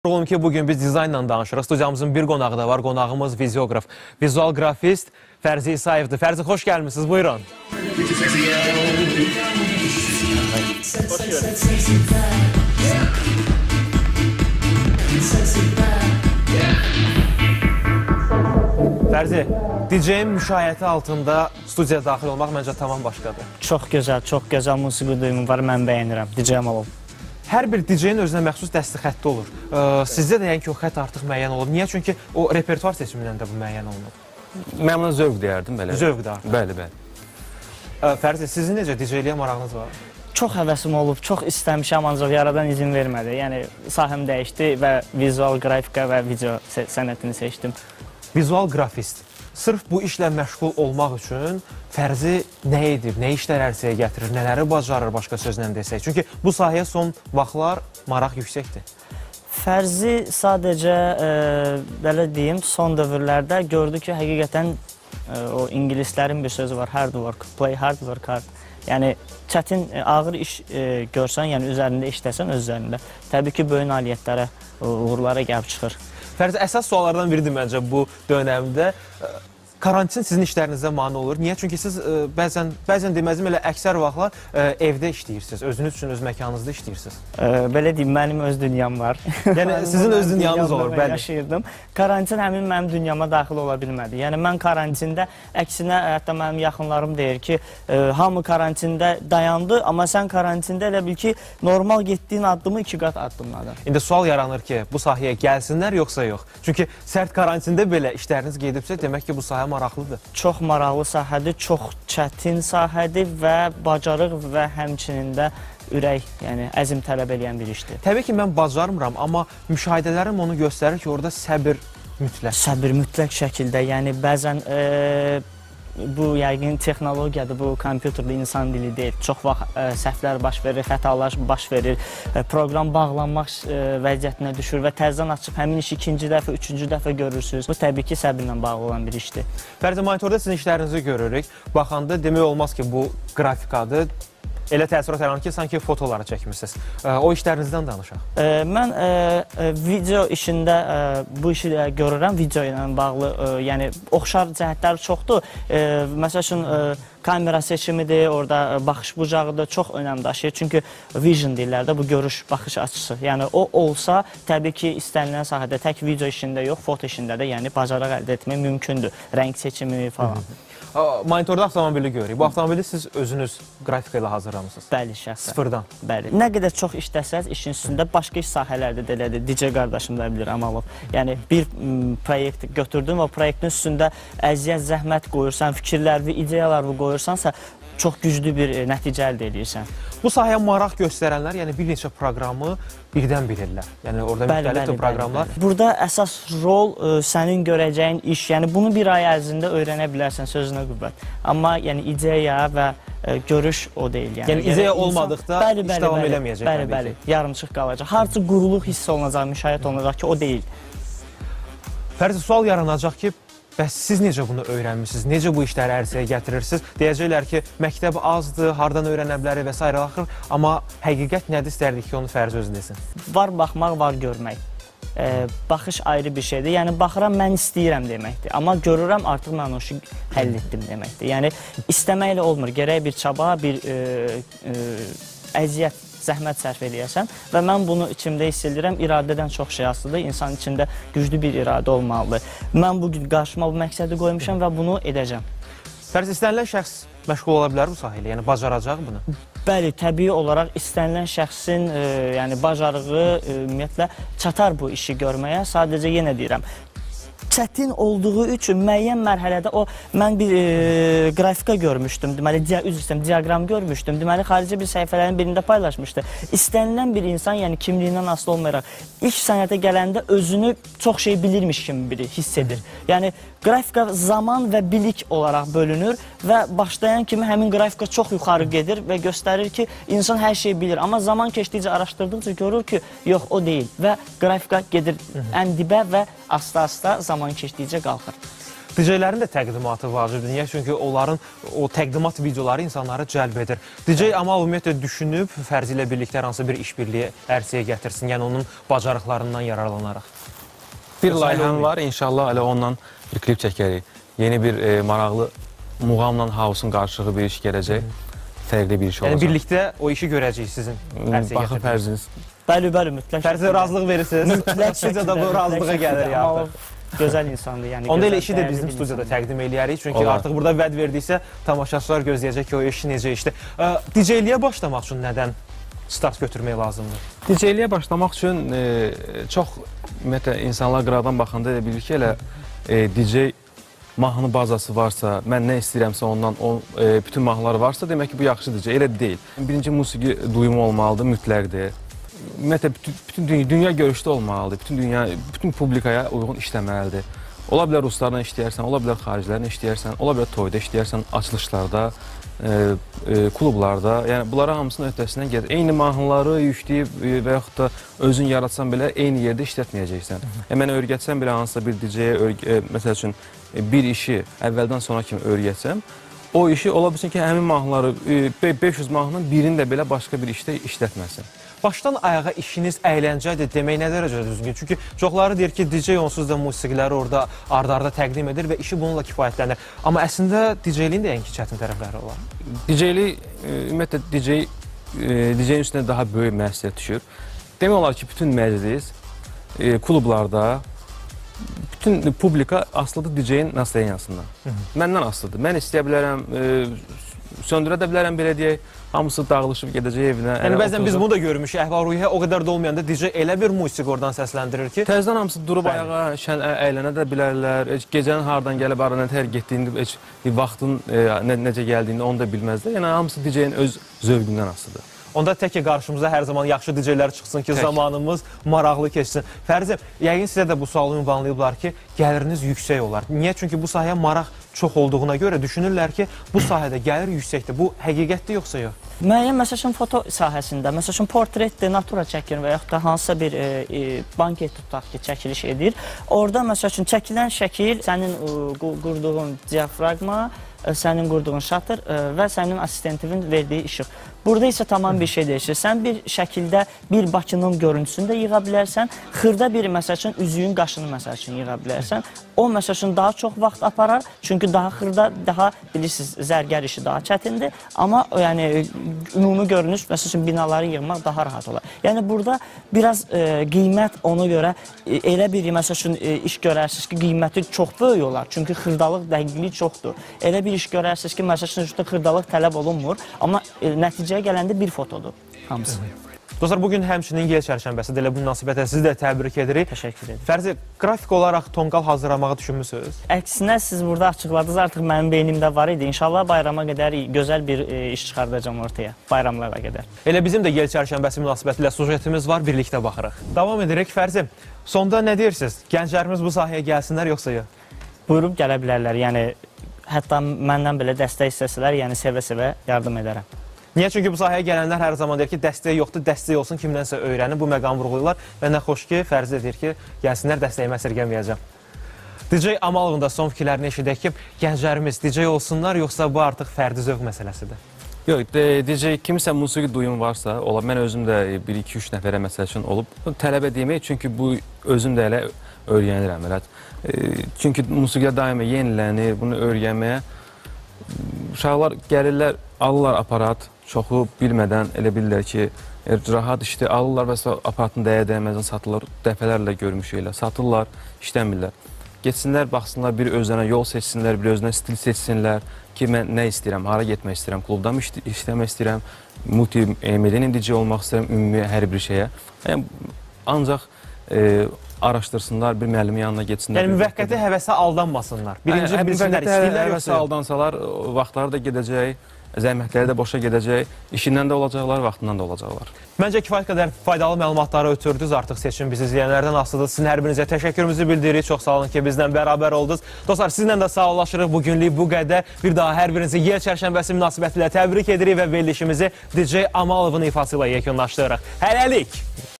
Olum ki bugün biz dizaynla danışırıq. Studiyamızın bir qonağı da var. Qonağımız vizuograf, vizual qrafist Fərzi İsayevdir. Fərzi, xoş gəlmişsiniz. Buyurun. Fərzi, DJ-in müşayiəti altında studiyaya daxil olmaq məncə tamam başqadır. Çox gözəl musiqi duyumu var. Mən bəyənirəm. DJ Amalov. Hər bir DJ-in özünə məxsus dəsti xətti olur. Sizdə də yəni ki, o xətt artıq müəyyən olub. Niyə? Çünki o repertuar seçimindən də bu müəyyən olunub. Mən buna zövq deyərdim, belə. Zövq də artıq. Bəli, bəli. Fərzi, sizin necə DJ-liyə marağınız var? Çox həvəsim olub, çox istəmişəm, ancaq yaradan izin vermədi. Yəni, sahəm dəyişdi və vizual qrafika və video sənətini seçdim. Vizual qrafist. Sırf bu işlə məşğul olmaq üçün Fərzi nə edib, nə işlər ərsəyə gətirir, nələri bacarır başqa sözlə desək? Çünki bu sahəyə son vaxtlar maraq yüksəkdir. Fərzi sadəcə, belə deyim, son dövrlərdə gördü ki, həqiqətən o ingilislərin bir sözü var, hard work, play hard, work hard. Yəni, çətin, ağır iş görsən, yəni üzərində işləsən öz üzərində. Təbii ki, böyük nailiyyətlərə, uğurlara gəlib çıxır. Fərzi, əsas suallardan biridir məncə bu dönəmdə. Karantin sizin işlərinizdə mane olur. Niyə? Çünki siz bəzən deməzdim elə əksər vaxtlar evdə işləyirsiniz. Özünüz üçün öz məkanınızda işləyirsiniz. Belə deyim, mənim öz dünyam var. Yəni sizin öz dünyanız olur, bəli. Yaşayırdım. Karantin həmin mənim dünyama daxil ola bilmədi. Yəni mən karantində, əksinə hətta mənim yaxınlarım deyir ki, hamı karantində dayandı, amma sən karantində elə bil ki, normal getdiyin addımı 2 qat addımladın. İndi sual yaranır ki, bu sahəyə gəlsinlər yoxsa yox? Çünki sərt karantində belə işləriniz gedibsə, demək ki, bu sahə maraqlıdır. Çox maraqlı sahədir, çox çətin sahədir və bacarıq və həmçinin də ürək, yəni əzm tələb edən bir işdir. Təbii ki, mən bacarmıram, amma müşahidələrim onu göstərir ki, orada səbir mütləq. Səbir mütləq şəkildə, yəni bəzən bu yəqin texnologiyadır, bu kompüterli insan dili deyil. Çox vaxt səhvlər baş verir, xətalar baş verir, proqram bağlanmaq vəziyyətinə düşür və təzədən açıb həmin işi ikinci dəfə, üçüncü dəfə görürsünüz. Bu təbii ki, səbirlə bağlı olan bir işdir. Fərzi, monitorda sizin işlərinizi görürük. Baxanda demək olmaz ki, bu qrafikadır. Elə təəssürat yaranır ki, sanki fotoları çəkmişsiniz. O işlərinizdən danışaq. Mən video işində bu işi görürəm, video ilə bağlı, yəni oxşar cəhətlər çoxdur. Məsəl üçün, kamera seçimidir, orada baxış bucağıdır, çox önəm daşıyır. Çünki vision deyirlər də, bu görüş, baxış açısı. Yəni o olsa, təbii ki, istənilən sahədə tək video işində yox, foto işində də yəni bacarıq əldə etmək mümkündür. Rəng seçimi falan. Monitorda avtomobili görürük. Bu avtomobili siz özünüz qrafika ilə hazırlamışsınız. Bəli, şəxsən. Sıfırdan. Bəli. Nə qədər çox işləsəz işin üstündə, başqa iş sahələrdə də elədir. DJ qardaşım da bilir, Amalov. Yəni, bir proyekt götürdün və proyektin üstündə əziyyət, zəhmət qoyursan, fikirlərvi, ideyalarvi qoyursansa, çox güclü bir nəticə əldə edirsən. Bu sahəyə maraq göstərənlər, yəni bir neçə proqramı birdən bilirlər. Yəni orada müxtəlif proqramlar. Burada əsas rol sənin görəcəyin iş. Yəni bunu bir ay ərzində öyrənə bilərsən, sözünə qüvvət. Amma yəni ideya və görüş o deyil. Yəni ideya olmadıqda iş davam eləməyəcək. Bəli, yarımçıq qalacaq. Harcı quruluq hiss olunacaq, müşahidə olunacaq ki, o deyil. Fərzi, sual yaranacaq ki, bəs siz necə bunu öyrənmişsiniz? Necə bu işləri ərsəyə gətirirsiniz? Deyəcəklər ki, məktəb azdır, hardan öyrənə bilərik və s. axır. Amma həqiqət nədir, istərdik ki, onu Fərzi özü desin. Var baxmaq, var görmək. Baxış ayrı bir şeydir. Yəni, baxıram, mən istəyirəm deməkdir. Amma görürəm, artıq mən o işi həll etdim deməkdir. Yəni, istəməklə olmur. Gərək bir çaba, bir əziyyət, zəhmət sərf eləyəsən və mən bunu içimdə hiss edirəm, iradədən çox şey asılıdır, insan içində güclü bir iradə olmalıdır. Mən bugün qarşıma bu məqsədi qoymuşam və bunu edəcəm. Fərzi, istənilən şəxs məşğul ola bilər bu sahəyə, yəni bacaracaq bunu? Bəli, təbii olaraq istənilən şəxsin bacarığı ümumiyyətlə çatar bu işi görməyə, sadəcə yenə deyirəm. Çətin olduğu üçün müəyyən mərhələdə mən bir qrafika görmüşdüm, deməli, diaqram görmüşdüm, deməli, xarici bir səhifələrin birində paylaşmışdı. İstənilən bir insan, yəni kimliyindən asılı olmayaraq, ilk sənətə gələndə özünü çox şey bilirmiş kimi biri hiss edir. Yəni, qrafika zaman və bilik olaraq bölünür və başlayan kimi həmin qrafika çox yuxarı gedir və göstərir ki, insan hər şeyi bilir. Amma zaman keçdikcə, araşdırdıqca görür ki, yox, o deyil və qrafika gedir ən dibə və asta-asta zaman keçdikcə qalxır. DJ-lərin də təqdimatı vacibdir. Niyə? Çünki onların o təqdimat videoları insanları cəlb edir. DJ Amal ümumiyyətlə düşünüb Fərzi ilə birlikdə hər hansı bir işbirliyi ərsəyə gətirsin, yəni onun bacarıqlarından yararlanaraq. Bir layihəm var, inşallah elə ondan bir klip çəkərik. Yeni bir maraqlı muğamla House'un qarşılığı bir iş gələcək. Fərqli bir iş olacaq. Yəni birlikdə o işi görəcəyik sizin ərsəyə Baxın gətirmək. Fərziniz. Bəli, mütləq. Fərzi razılıq verirsiniz. Mütləq Studiyada bu razılığa gəlir ya. Gözəl insandır, yəni. Onda elə gözəl, işi də dəyərli bizim bir studiyada insandır. təqdim eləyərik. Çünki Olar. artıq burada vəd verdiksə tamaşaçılar gözləyəcək ki, o iş necə işdir. DJ-liyə başlamaq üçün nədən start götürmək lazımdır? DJ-liyə başlamaq üçün çox ümumiyyətlə insanlar qıraqdan baxanda elə bilir ki, elə DJ mahnı bazası varsa, mən nə istəyirəmsə ondan bütün mahnılar varsa, demək ki, bu yaxşı DJ. Elə deyil. Birinci musiqi duyumu olmalıdır, mütləqdir. Ümumiyyətlə, bütün dünya görüşdə olmalıdır. Bütün publikaya uyğun işləməlidir. Ola bilər ruslarla işləyərsən, ola bilər xaricilərlə işləyərsən, ola bilər toyda işləyərsən, açılışlarda, klublarda. Yəni, bunlara hamısının öhdəsindən gedir. Eyni mahnıları yükləyib və yaxud da özün yaratsan belə eyni yerdə işlətməyəcəksən. Mən öyrətsəm belə hansısa bir DJ-yə, məsəl üçün, bir işi əvvəldən sonra kimi öyrətsəm, o işi ola bilsin ki, həmin mahnıları, 500 mahnının birini də belə başqa bir işdə işlətməsin. Başdan ayağa işiniz əyləncədir demək nə dərəcədə düzgün? Çünki çoxları deyir ki, DJ onsuz da musiqiləri orada arda-arda təqdim edir və işi bununla kifayətlənir. Amma əslində DJ-liyin də ən çətin tərəfləri olar. DJ-lik, ümumiyyətlə, DJ-nin üstünə daha böyük məsuliyyət düşür. Demək olar ki, bütün məclis, klublarda, bütün publika asılıdır DJ-nin nastroyeniyasından. Məndən asılıdır. Mən istəyə bilərəm, söndürə də bilərəm, belə deyək, hamısı dağılışıb gedəcək evinə. Yəni, bəzən biz bunu da görmüşük, əhval-ruhiyyə o qədər da olmayanda DJ elə bir musiqi oradan səsləndirir ki... Təzdən hamısı durub ayağa, əylənə də bilərlər, gecənin hardan gəlib, arana tər getdiyini, vaxtın necə gəldiyini onu da bilməzlər. Yəni, hamısı DJ-nin öz zövqündən asılıdır. Onda tək ki, qarşımıza hər zaman yaxşı DJ-lər çıxsın ki, zamanımız maraqlı keçsin. Fərzim, yəqin sizə də bu sualı ünvanlayıblar ki, gəliriniz yüksək olar. Niyə? Çünki bu sahəyə maraq çox olduğuna görə düşünürlər ki, bu sahədə gəlir yüksəkdir. Bu həqiqətdir yoxsa yox? Müəyyən, məsəl üçün, foto sahəsində, məsəl üçün, portretdir, natura çəkir və yaxud da hansısa bir banket tutaq ki, çəkiliş edir. Orada, məsəl üçün, çəkilən şəkil sənin qurduğun diafraqma, sənin qurduğun şatır və sənin assistentivin verdiyi işıq. Burada isə tamam bir şey dəyişir. Sən bir şəkildə bir Bakının görüntüsünü də yığa bilərsən, xırda bir, məsəl üçün, üzüyün qaşını, məsəl üçün, yığa bilərsən. O, məsəl üçün, daha çox vaxt aparar, çünki daha xırda, daha, bilirsiniz, zərgər işi daha çətindir. Amma, yəni, ümumi görünüş, məsəl üçün, binaları yığmaq daha rahat olar. Yəni, burada biraz qiymət ona görə elə bir, məsəl üçün, iş görərsiniz ki, qiyməti çox böyük olar. Çünki xırdalıq dəqiqliyi çoxdur. Elə bir iş görərsiniz ki, məsəl üçün, xırdalıq tələb olunmur, amma nəticəyə gələndə bir fotodur hamısı. Dostlar, bugün həmçinin Yel çərşənbəsidir. Elə bu münasibətlə sizi də təbrik edirik. Təşəkkür edirəm. Fərzi, qrafik olaraq tonqal hazırlamağı düşünmüsünüz? Əksinə, siz burada açıqladınız, artıq mənim beynimdə var idi. İnşallah bayrama qədər gözəl bir iş çıxardacağım ortaya, bayramlara qədər. Elə bizim də Yel çərşənbəsi münasibətilə sujetimiz var, birlikdə baxırıq. Davam edirik. Fərzi, sonda nə deyirsiniz? Gənclərimiz bu sahəyə gəlsinlər yoxsa yox? Buyurub gələ bilərlər, yəni hətta məndən belə dəstək istəsələr, yəni sevə-sevə yardım edərəm. Niyə? Çünki bu sahəyə gələnlər hər zaman deyir ki, dəstək yoxdur, dəstək olsun, kimdənsə öyrənin, bu məqamı vurğulayırlar və nə xoş ki, Fərzi deyir ki, gəlsinlər, dəstəyimi əsirgəməyəcəm. DJ Amalovun da son fikirlərini eşidək ki, gənclərimiz DJ olsunlar, yoxsa bu artıq fərdi zövq məsələsidir? Yox, DJ kimisə musiqi duyumu varsa, mən özüm də 1-2-3 nəfərə məsəl üçün olub, tələb edeyim, çünki bu özüm də elə öyrənirəm. Çünki musiqiyə daima yenilənir, bunu öyrənməyə uşaqlar gəlirlər, alırlar aparat, çoxu bilmədən elə bilirlər ki, rahat işdir, alırlar və aparatın dəyə-dəyməzdən satırlar, dəfələrlə görmüşük elə, satırlar, işləmirlər. Geçsinlər, baxsınlar, bir özlərinə yol seçsinlər, bir özlərinə stil seçsinlər ki, mən nə istəyirəm, hara getmək istəyirəm, klubda mı işləmək istəyirəm, multimediyanın DJ olmaq istəyirəm, ümumi hər bir şeyə. Ancaq araşdırsınlar, bir müəllimin yanına getsinlər. Yəni, müvəqqəti həvəsə aldanmasınlar. Birinci bilsinlər, istəyirlər yoxsa? Həvəsə aldansalar, vaxtları da gedəcək, zəhmətləri də boşa gedəcək, işindən də olacaqlar, vaxtından da olacaqlar. Məncə kifayət qədər faydalı məlumatları ötürdünüz, artıq seçim bizi izləyənlərdən asılıdır. Sizin hər birinizə təşəkkürümüzü bildiririk, çox sağ olun ki, bizdən bərabər oldunuz. Dostlar, sizinlə də sağollaşırıq, bugünlük bu qədər. Bir daha hər birinizi Yel çərşənbəsi münasibətilə təbrik edirik və verilişimizi DJ Amalovun ifası ilə yekunlaşdırırıq. Hələlik!